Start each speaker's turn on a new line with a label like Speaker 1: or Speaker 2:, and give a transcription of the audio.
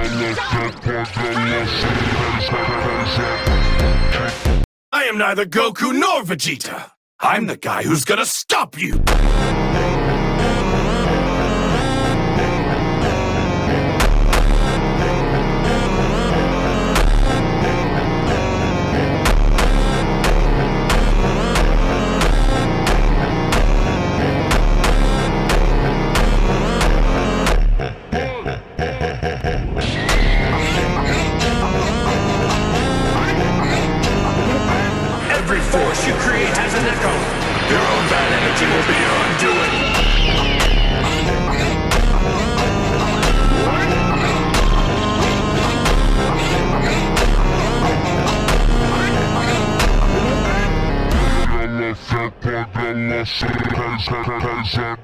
Speaker 1: I am neither Goku nor Vegeta. I'm the guy who's gonna stop you!
Speaker 2: Every force you create has an echo. Your own bad energy will be your undoing.
Speaker 3: Ela só pode, ela só